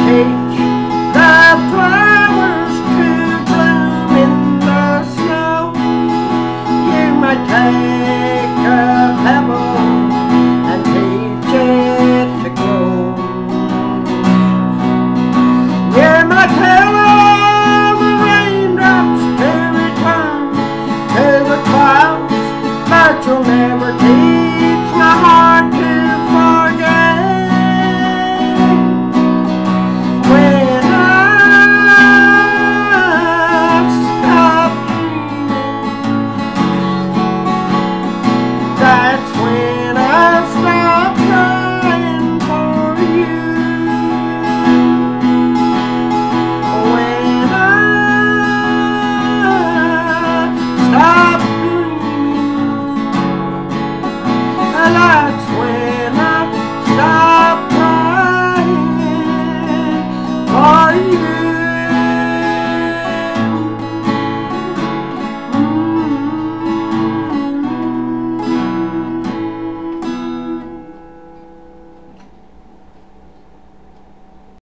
teach the flowers to bloom in the snow. You might take a pebble and teach it to grow. You might tell all the raindrops to return to the clouds, but you'll never